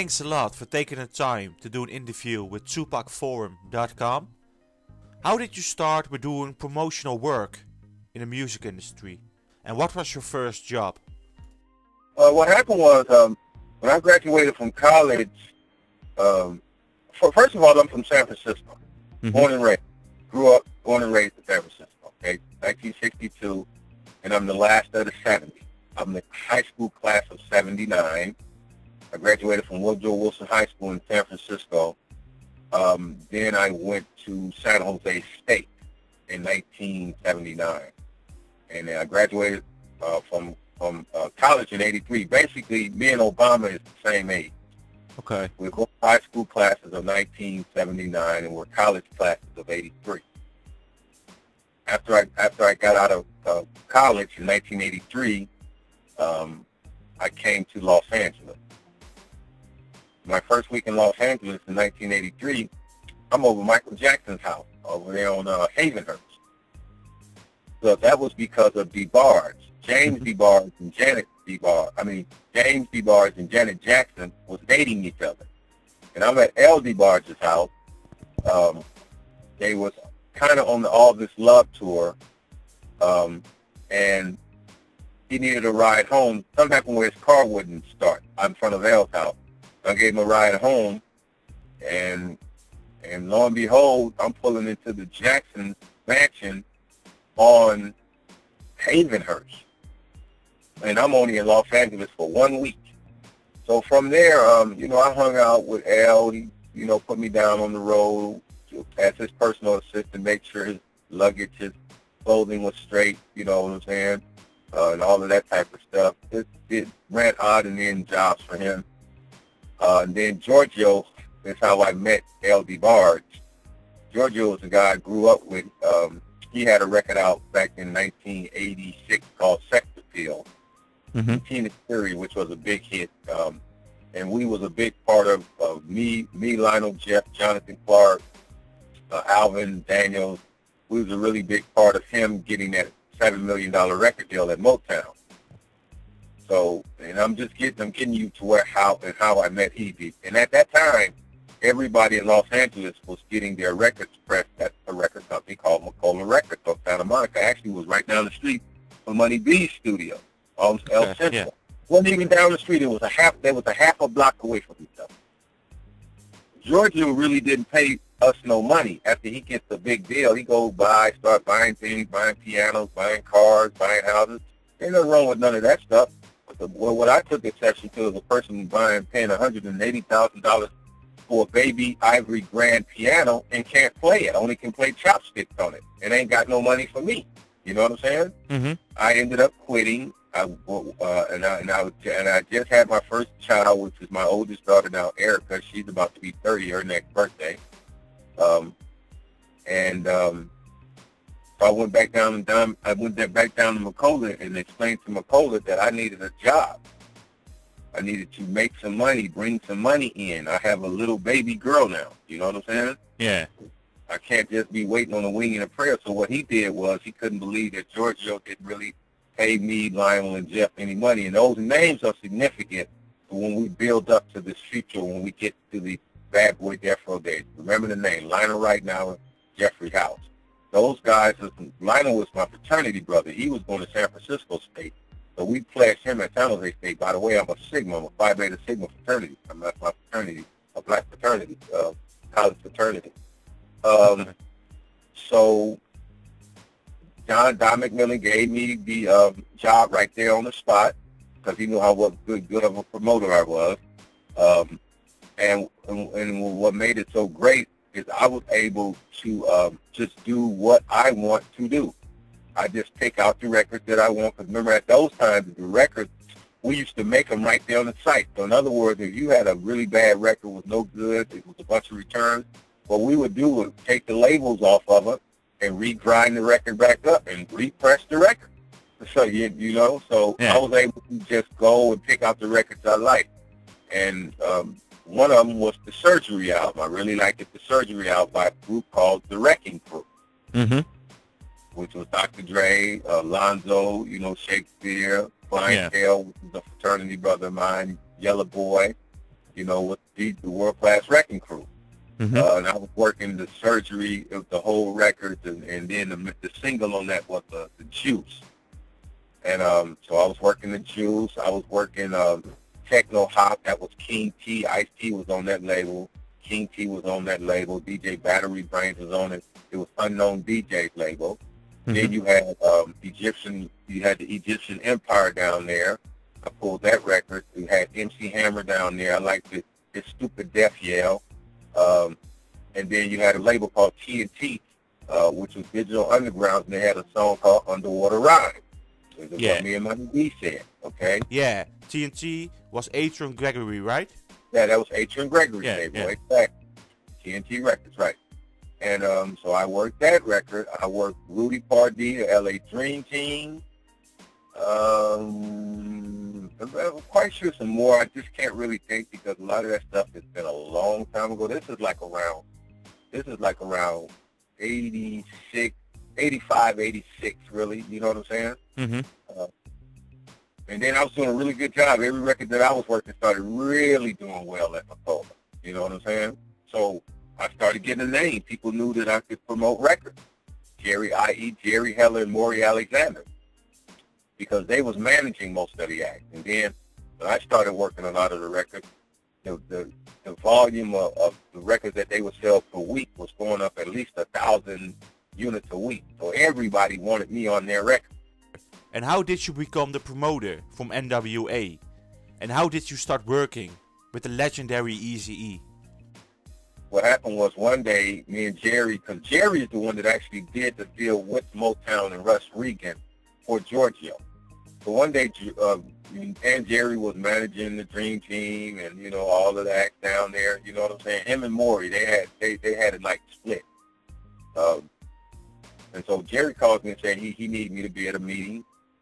thanks a lot for taking the time to do an interview with TupacForum.com. How did you start with doing promotional work in the music industry? And what was your first job? What happened was, when I graduated from college, first of all, I'm from San Francisco, born and raised. Grew up, born and raised in San Francisco, okay? 1962, and I'm the last of the 70. I'm the high school class of 79. I graduated from Woodrow Wilson High School in San Francisco. Then I went to San Jose State in 1979. And then I graduated from college in 83. Basically, me and Obama is the same age. Okay. We're both high school classes of 1979, and we're college classes of 83. After I got out of college in 1983, I came to Los Angeles. My first week in Los Angeles in 1983, I'm over Michael Jackson's house over there on Havenhurst. So that was because of DeBarge. James DeBarge and Janet DeBarge. James DeBarge and Janet Jackson was dating each other. And I'm at L. DeBarge's house. They was kind of on the All This Love tour, and he needed a ride home. Something happened where his car wouldn't start in front of L's house. I gave him a ride home, and lo and behold, I'm pulling into the Jackson mansion on Havenhurst. And I'm only in Los Angeles for 1 week. So from there, I hung out with L. He, put me down on the road as his personal assistant, make sure his luggage, his clothing was straight, you know what I'm saying, and all of that type of stuff. It ran odd and end jobs for him. And then Giorgio is how I met L. DeBarge. Giorgio was a guy I grew up with. He had a record out back in 1986 called Sex Appeal. Tina Theory, which was a big hit. And we was a big part of me, Lionel, Jeff, Jonathan Clark, Alvin, Daniels. We was a really big part of him getting that $7 million record deal at Motown. So, and I'm getting you to how I met Eazy. And at that time, everybody in Los Angeles was getting their records pressed at a record company called McCollum Records of Santa Monica. Actually, it was right down the street from Money B's studio on El Centro. Yeah. Wasn't even down the street. They was a half a block away from each other. Giorgio really didn't pay us no money. After he gets the big deal, he goes start buying things, buying pianos, buying cars, buying houses. Ain't nothing wrong with none of that stuff. But what I took exception to is a person paying $180,000 for a baby ivory grand piano and can't play it. Only can play chopsticks on it and ain't got no money for me. You know what I'm saying? Mm-hmm. I ended up quitting. I just had my first child, which is my oldest daughter now, Erica. She's about to be 30, her next birthday. So I went back down to Macola and explained to Macola that I needed a job. I needed to make some money, bring some money in. I have a little baby girl now. You know what I'm saying? Yeah. I can't just be waiting on a wing and a prayer. So what he did was he couldn't believe that Giorgio didn't really pay me, Lionel, and Jeff any money. And those names are significant when we build up to this future, when we get to the Bad Boy Death Row days. Remember the name, Lionel right now and Jeffrey House. Those guys, Lionel was my fraternity brother. He was going to San Francisco State. So we pledged him at San Jose State. By the way, I'm a Sigma. I'm a Phi Beta Sigma fraternity. I'm not my fraternity, a black fraternity, college fraternity. So Don McMillan gave me the job right there on the spot because he knew how good of a promoter I was. And what made it so great is I was able to just do what I want to do. I just pick out the records that I want. Because remember, at those times, the records, we used to make them right there on the site. So in other words, if you had a really bad record with no good, it was a bunch of returns, what we would do was take the labels off of it and re-grind the record back up and repress the record. So, I was able to just go and pick out the records I liked. And one of them was the Surgery album. I really liked it, the Surgery album by a group called The Wrecking Crew, which was Dr. Dre, Lonzo, Shakespeare, Brian Hale, which is a fraternity brother of mine, Yellow Boy, you know, with the World Class Wrecking Crew. Mm-hmm. And I was working the surgery of the whole record, and then the single on that was the Juice. And so I was working the Juice. I was working Techno Hop. That was King T. Ice-T was on that label. King T was on that label. DJ Battery Brains was on it. It was Unknown DJ's label. Mm-hmm. Then you had you had the Egyptian Empire down there. I pulled that record. You had MC Hammer down there. I liked his Stupid Death Yell. And then you had a label called TNT, which was Digital Underground, and they had a song called Underwater Ride. This is what me and my D said, okay? Yeah, TNT was Adrian Gregory, right? Yeah, that was Adrian Gregory's label, exactly. TNT Records, right. And so I worked that record. I worked Rudy Pardee, the LA Dream Team. I'm quite sure some more. I just can't really think because a lot of that stuff has been a long time ago. This is like around 86, 85, 86, really. You know what I'm saying? Mm-hmm. And then I was doing a really good job. Every record that I was working started really doing well at Macola. You know what I'm saying? So I started getting a name. People knew that I could promote records. Jerry, i.e. Jerry Heller and Maury Alexander, because they was managing most of the acts. And then when I started working a lot of the records, the volume of the records that they would sell per week was going up at least 1,000 units a week. So everybody wanted me on their record. And how did you become the promoter from N.W.A? And how did you start working with the legendary Eazy-E? What happened was one day, me and Jerry, because Jerry is the one that actually did the deal with Motown and Russ Regan for Giorgio. So one day, and Jerry was managing the Dream Team and, you know, all of the acts down there. You know what I'm saying? Him and Maury, they had it like split. And so Jerry calls me and said he needed me to be at a meeting.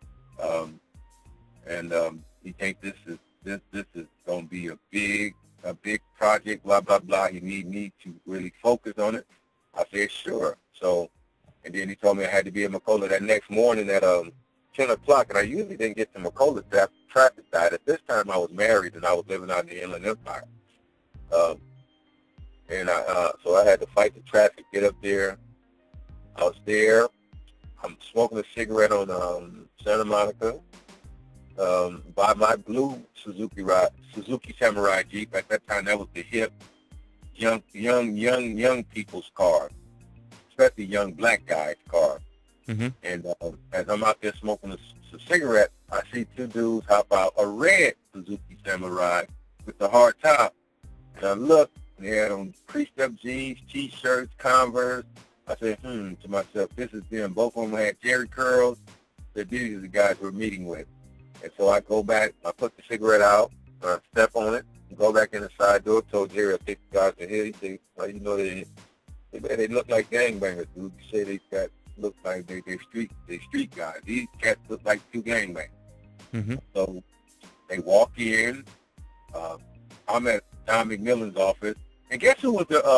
He thinks this is going to be a big project, blah, blah, blah. He need me to really focus on it. I said, sure. So, and then he told me I had to be in Macola that next morning at 10 o'clock, and I usually didn't get to Macola till after traffic died. At this time, I was married, and I was living out in the Inland Empire. So I had to fight the traffic, get up there. I was there. I'm smoking a cigarette on Santa Monica by my blue Suzuki Samurai Jeep. At that time, that was the hip, young people's car, especially young black guys' car. Mm-hmm. And as I'm out there smoking a cigarette, I see two dudes hop out a red Suzuki Samurai with the hard top. And I look, and they had on creased-up jeans, T-shirts, Converse. I said, to myself, this is them. Both of them had Jerry curls. That these are the guys we're meeting with. And so I go back, I put the cigarette out, I step on it, go back in the side door, told Jerry, I take the guys in here. He said, well, you know, they look like gangbangers, dude. You say they look like they street guys. These cats look like two gangbangers. Mm-hmm. So they walk in. I'm at Don McMillan's office, and guess who was the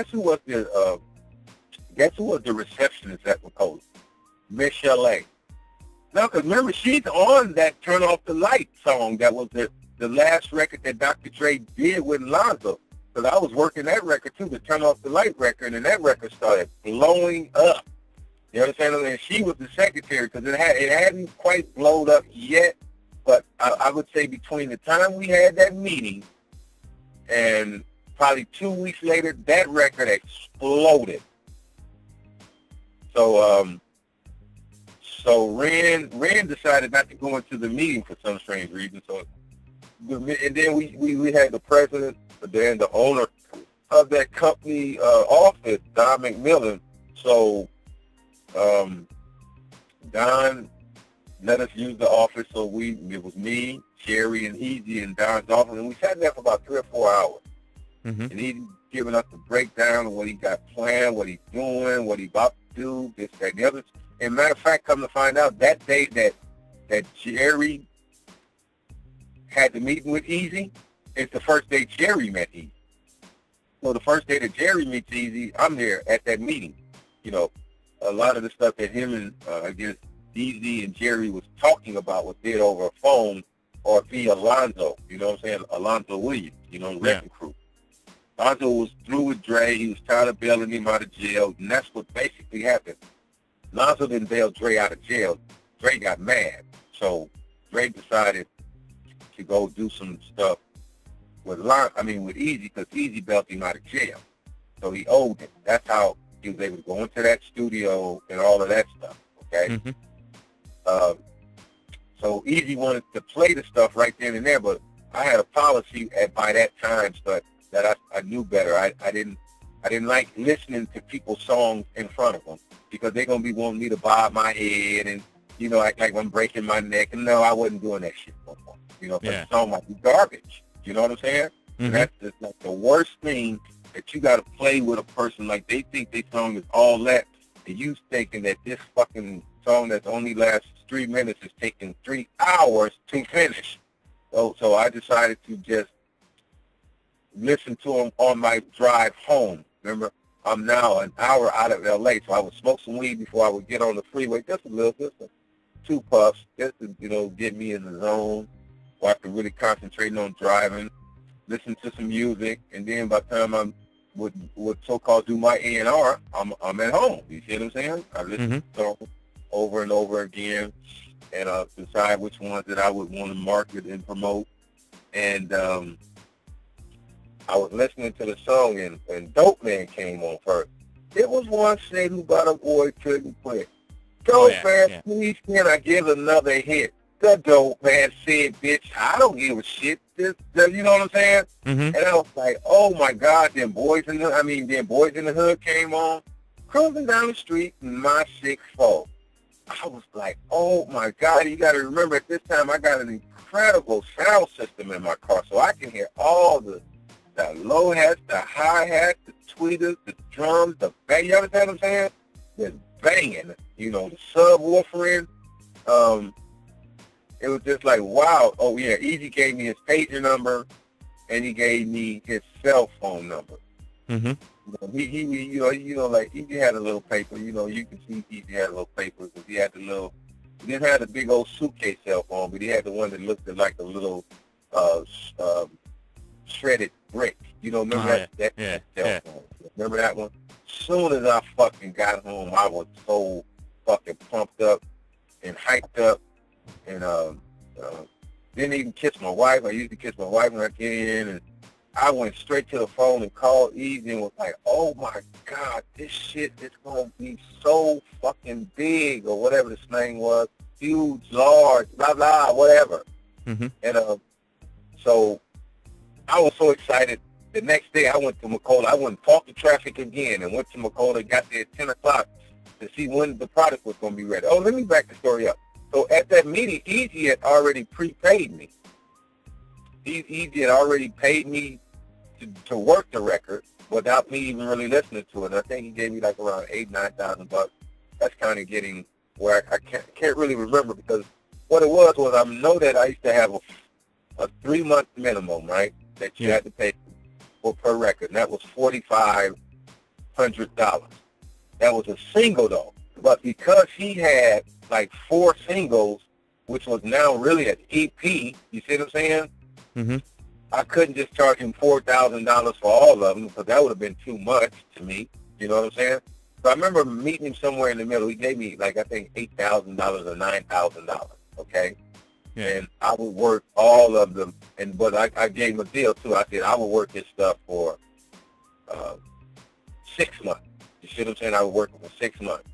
receptionist at Macola? Michelle A. No, because remember, she's on that Turn Off the Light song that was the last record that Dr. Dre did with Lonzo. Because I was working that record, too, the Turn Off the Light record, and that record started blowing up. You understand? And she was the secretary, because it hadn't quite blown up yet. But I would say between the time we had that meeting and probably 2 weeks later, that record exploded. So Ren decided not to go into the meeting for some strange reason. So, and then we had the president, then the owner of that company office, Don McMillan. So Don let us use the office. So it was me, Jerry, and Eazy in Don's office, and we sat there for about 3 or 4 hours. Mm-hmm. And he's giving us the breakdown of what he got planned, what he's doing, what he's about to do, this, that, and the other. And matter of fact, come to find out, that day that Jerry had the meeting with Eazy, it's the first day Jerry met Eazy. So the first day that Jerry meets Eazy, I'm there at that meeting. You know, a lot of the stuff that him and, I guess, Eazy and Jerry was talking about was did over a phone or be Alonzo, you know what I'm saying? Alonzo Williams, you know, the wrecking crew. Alonzo was through with Dre. He was tired of bailing him out of jail, and that's what basically happened. Alonzo didn't bail Dre out of jail. Dre got mad. So Dre decided to go do some stuff with Eazy, because Eazy bailed him out of jail. So he owed him. That's how he was able to go into that studio and all of that stuff, okay? So Eazy wanted to play the stuff right then and there, but I had a policy by that time that I knew better. I didn't like listening to people's songs in front of them, because they're going to be wanting me to bob my head and, you know, act like I'm breaking my neck. And no, I wasn't doing that shit no more. You know, the song might be garbage. You know what I'm saying? And that's just like the worst thing, that you got to play with a person like they think their song is all that, and you thinking that this fucking song that only lasts 3 minutes is taking 3 hours to finish. So I decided to just listen to them on my drive home. Remember, I'm now an hour out of L.A., so I would smoke some weed before I would get on the freeway, just a little, just 2 puffs, just to, you know, get me in the zone where I could really concentrate on driving, listen to some music, and then by the time I would so-called do my A&R, I'm at home. You see what I'm saying? I listen to songs over and over again, and decide which ones that I would want to market and promote. And I was listening to the song, and N.W.A came on first. It was one say who got a boy couldn't quit. Please can I give another hit? The N.W.A said, bitch, I don't give a shit. You know what I'm saying? And I was like, oh my God, then Boys in the Hood came on, cruising down the street in my 6'4". I was like, oh my God, you got to remember at this time I got an incredible sound system in my car, so I can hear all the low hats, the high hats, the tweeters, the drums, the bass. You understand what I'm saying? Just banging, you know, the subwoofering. It was just like, wow. Oh yeah, Eazy gave me his pager number, and he gave me his cell phone number. He like Eazy had a little paper. You know, you can see Eazy had a little paper, because he had he didn't have the big old suitcase cell phone, but he had the one that looked like a little shredded brick. You know, remember that cell phone? Remember that one? As soon as I fucking got home, I was so fucking pumped up and hyped up, and didn't even kiss my wife. I used to kiss my wife when I get in, and I went straight to the phone and called Eazy and was like, oh my God, this shit is going to be so fucking big, or whatever this thing was, huge, large, blah, blah, whatever. And so I was so excited. The next day I went to McCullough. I went and fought the traffic again and went to McCullough, got there at 10 o'clock to see when the product was going to be ready. Oh, let me back the story up. So at that meeting, Eazy had already prepaid me. Eazy had already paid me to work the record without me even really listening to it. And I think he gave me like around $8,000-9,000. That's kind of getting where I can't really remember, because what it was I know that I used to have a 3-month minimum, right, that you had to pay for per record, and that was $4,500. That was a single though, but because he had like 4 singles, which was now really an EP, you see what I'm saying? I couldn't just charge him $4,000 for all of them, because that would have been too much to me. You know what I'm saying? So I remember meeting him somewhere in the middle. He gave me like, I think $8,000 or $9,000. Okay. And I would work all of them, but I gave him a deal too. I said I would work his stuff for 6 months. You see what I'm saying? I would work it for 6 months.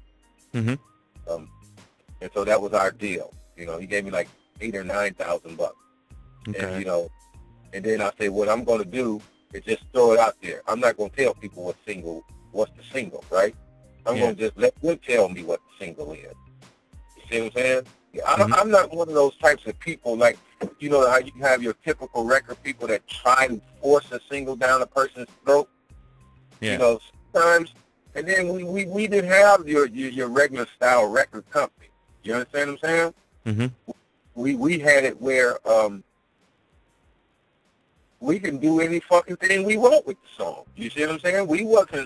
And so that was our deal. You know, he gave me like $8,000 or $9,000. And you know, and then I said, what I'm going to do is just throw it out there. I'm not going to tell people what's the single, right? I'm going to just let them tell me what the single is. You see what I'm saying? I'm not one of those types of people, like, you know how you have your typical record people that try to force a single down a person's throat. You know, sometimes, and then we didn't have your regular style record company. You understand what I'm saying? We had it where we can do any fucking thing we want with the song. You see what I'm saying? We wasn't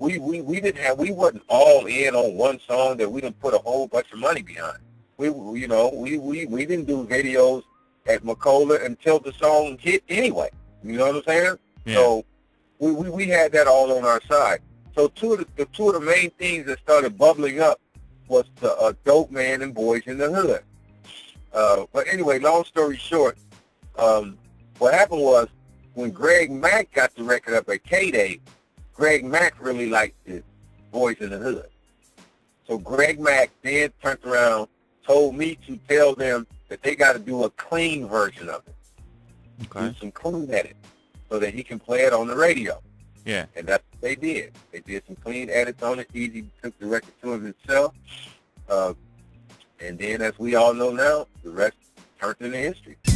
all in on one song that we didn't put a whole bunch of money behind. We didn't do videos at Macola until the song hit anyway. You know what I'm saying? Yeah. So we had that all on our side. So two of the main things that started bubbling up was the Dope Man and Boys in the Hood. But anyway, long story short, what happened was when Greg Mack got the record up at K-Day, Greg Mack really liked the Boys in the Hood. So Greg Mack then turned around, told me to tell them that they got to do a clean version of it. Okay. Do some clean edits so that he can play it on the radio. Yeah. And that's what they did. They did some clean edits on it. Eazy took the record to him himself. And then, as we all know now, the rest turned into history.